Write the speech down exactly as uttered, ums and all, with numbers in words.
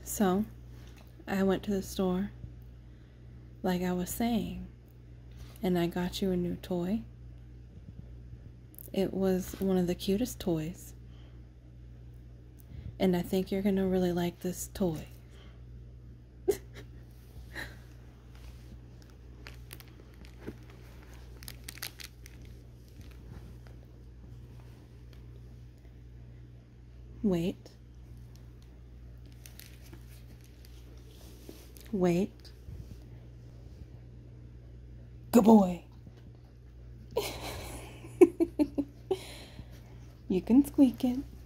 So, I went to the store, like I was saying, and I got you a new toy. It was one of the cutest toys. And I think you're gonna really like this toy. Wait. Wait. Good boy. You can squeak it.